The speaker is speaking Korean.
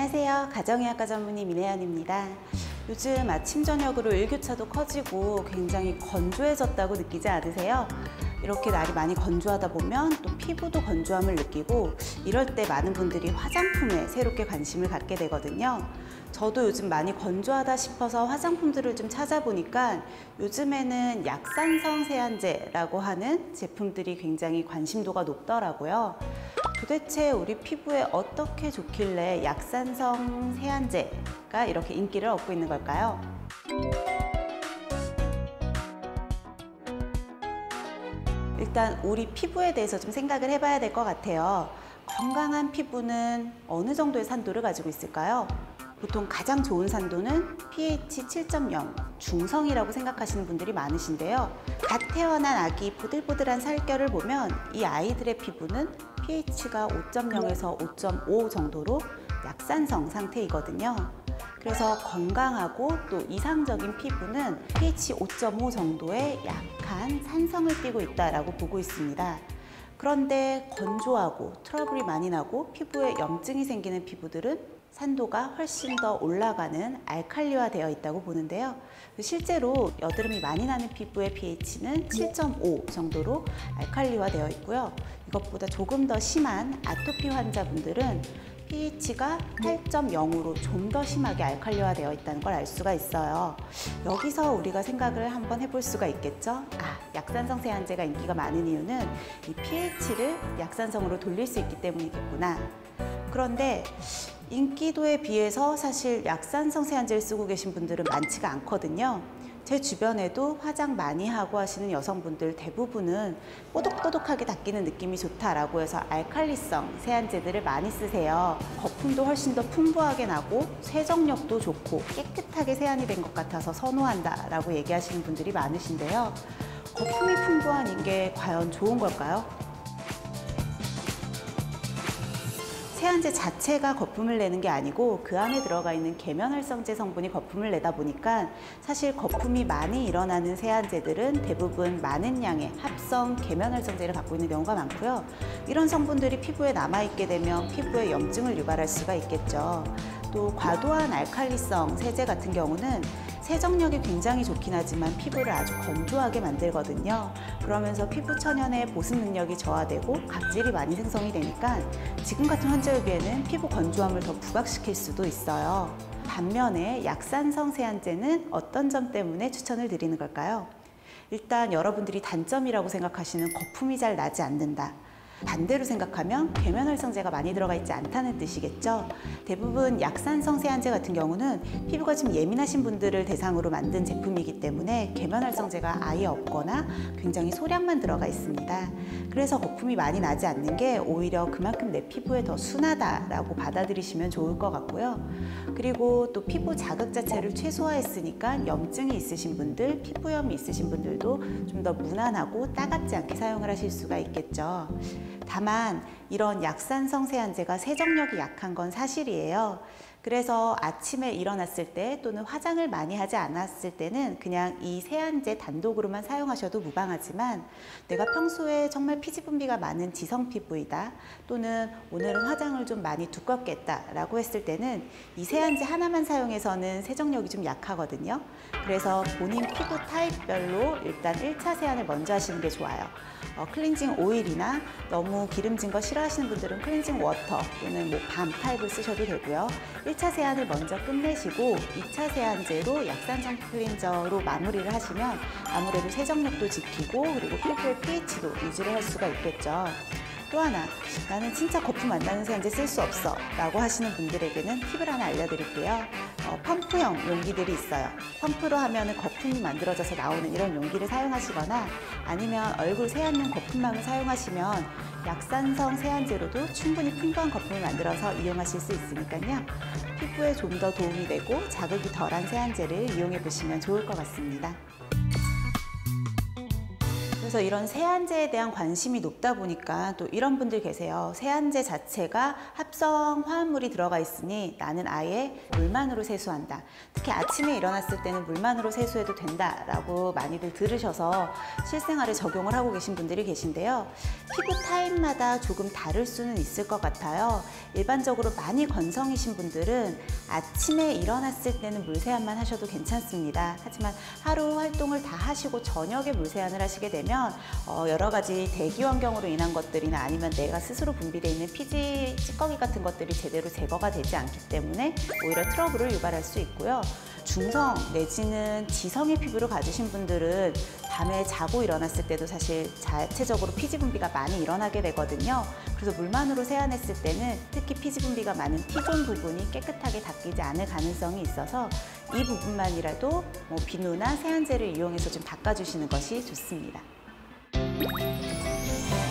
안녕하세요. 가정의학과 전문의 민혜연입니다. 요즘 아침 저녁으로 일교차도 커지고 굉장히 건조해졌다고 느끼지 않으세요? 이렇게 날이 많이 건조하다 보면 또 피부도 건조함을 느끼고 이럴 때 많은 분들이 화장품에 새롭게 관심을 갖게 되거든요. 저도 요즘 많이 건조하다 싶어서 화장품들을 좀 찾아보니까 요즘에는 약산성 세안제라고 하는 제품들이 굉장히 관심도가 높더라고요. 도대체 우리 피부에 어떻게 좋길래 약산성 세안제가 이렇게 인기를 얻고 있는 걸까요? 일단 우리 피부에 대해서 좀 생각을 해봐야 될 것 같아요. 건강한 피부는 어느 정도의 산도를 가지고 있을까요? 보통 가장 좋은 산도는 pH 7.0 중성이라고 생각하시는 분들이 많으신데요. 갓 태어난 아기 보들보들한 살결을 보면 이 아이들의 피부는 pH가 5.0에서 5.5 정도로 약산성 상태이거든요. 그래서 건강하고 또 이상적인 피부는 pH 5.5 정도의 약한 산성을 띠고 있다고 보고 있습니다. 그런데 건조하고 트러블이 많이 나고 피부에 염증이 생기는 피부들은 산도가 훨씬 더 올라가는 알칼리화 되어 있다고 보는데요. 실제로 여드름이 많이 나는 피부의 pH는 7.5 정도로 알칼리화 되어 있고요. 이것보다 조금 더 심한 아토피 환자분들은 pH가 8.0으로 좀 더 심하게 알칼리화 되어 있다는 걸 알 수가 있어요. 여기서 우리가 생각을 한번 해볼 수가 있겠죠? 약산성 세안제가 인기가 많은 이유는 이 pH를 약산성으로 돌릴 수 있기 때문이겠구나. 그런데 인기도에 비해서 사실 약산성 세안제를 쓰고 계신 분들은 많지가 않거든요. 제 주변에도 화장 많이 하고 하시는 여성분들 대부분은 뽀독뽀독하게 닦이는 느낌이 좋다라고 해서 알칼리성 세안제들을 많이 쓰세요. 거품도 훨씬 더 풍부하게 나고 세정력도 좋고 깨끗하게 세안이 된 것 같아서 선호한다라고 얘기하시는 분들이 많으신데요. 거품이 풍부한 게 과연 좋은 걸까요? 세안제 자체가 거품을 내는 게 아니고 그 안에 들어가 있는 계면활성제 성분이 거품을 내다 보니까 사실 거품이 많이 일어나는 세안제들은 대부분 많은 양의 합성 계면활성제를 갖고 있는 경우가 많고요. 이런 성분들이 피부에 남아있게 되면 피부에 염증을 유발할 수가 있겠죠. 또 과도한 알칼리성 세제 같은 경우는 세정력이 굉장히 좋긴 하지만 피부를 아주 건조하게 만들거든요. 그러면서 피부 천연의 보습 능력이 저하되고 각질이 많이 생성이 되니까 지금 같은 환절기에는 피부 건조함을 더 부각시킬 수도 있어요. 반면에 약산성 세안제는 어떤 점 때문에 추천을 드리는 걸까요? 일단 여러분들이 단점이라고 생각하시는 거품이 잘 나지 않는다. 반대로 생각하면 계면활성제가 많이 들어가 있지 않다는 뜻이겠죠. 대부분 약산성 세안제 같은 경우는 피부가 좀 예민하신 분들을 대상으로 만든 제품이기 때문에 계면활성제가 아예 없거나 굉장히 소량만 들어가 있습니다. 그래서 거품이 많이 나지 않는 게 오히려 그만큼 내 피부에 더 순하다라고 받아들이시면 좋을 것 같고요. 그리고 또 피부 자극 자체를 최소화했으니까 염증이 있으신 분들, 피부염이 있으신 분들도 좀 더 무난하고 따갑지 않게 사용을 하실 수가 있겠죠. 다만 이런 약산성 세안제가 세정력이 약한 건 사실이에요. 그래서 아침에 일어났을 때 또는 화장을 많이 하지 않았을 때는 그냥 이 세안제 단독으로만 사용하셔도 무방하지만 내가 평소에 정말 피지 분비가 많은 지성 피부이다 또는 오늘은 화장을 좀 많이 두껍게 했다라고 했을 때는 이 세안제 하나만 사용해서는 세정력이 좀 약하거든요. 그래서 본인 피부 타입별로 일단 1차 세안을 먼저 하시는 게 좋아요. 클렌징 오일이나 너무 기름진 거 싫어하시는 분들은 클렌징 워터 또는 밤 타입을 쓰셔도 되고요. 1차 세안을 먼저 끝내시고 2차 세안제로 약산성 클렌저로 마무리를 하시면 아무래도 세정력도 지키고 그리고 피부의 pH도 유지를 할 수가 있겠죠. 또 하나, 나는 진짜 거품 안 나는 세안제 쓸 수 없어 라고 하시는 분들에게는 팁을 하나 알려드릴게요. 펌프형 용기들이 있어요. 펌프로 하면 거품이 만들어져서 나오는 이런 용기를 사용하시거나 아니면 얼굴 세안용 거품망을 사용하시면 약산성 세안제로도 충분히 풍부한 거품을 만들어서 이용하실 수 있으니까요. 피부에 좀 더 도움이 되고 자극이 덜한 세안제를 이용해 보시면 좋을 것 같습니다. 그래서 이런 세안제에 대한 관심이 높다 보니까 또 이런 분들 계세요. 세안제 자체가 합성 화합물이 들어가 있으니 나는 아예 물만으로 세수한다. 특히 아침에 일어났을 때는 물만으로 세수해도 된다라고 많이들 들으셔서 실생활에 적용을 하고 계신 분들이 계신데요. 피부 타입마다 조금 다를 수는 있을 것 같아요. 일반적으로 많이 건성이신 분들은 아침에 일어났을 때는 물세안만 하셔도 괜찮습니다. 하지만 하루 활동을 다 하시고 저녁에 물세안을 하시게 되면 여러 가지 대기 환경으로 인한 것들이나 아니면 내가 스스로 분비되어 있는 피지, 찌꺼기 같은 것들이 제대로 제거가 되지 않기 때문에 오히려 트러블을 유발할 수 있고요. 중성 내지는 지성의 피부를 가지신 분들은 밤에 자고 일어났을 때도 사실 자체적으로 피지 분비가 많이 일어나게 되거든요. 그래서 물만으로 세안했을 때는 특히 피지 분비가 많은 T존 부분이 깨끗하게 닦이지 않을 가능성이 있어서 이 부분만이라도 비누나 세안제를 이용해서 좀 닦아주시는 것이 좋습니다.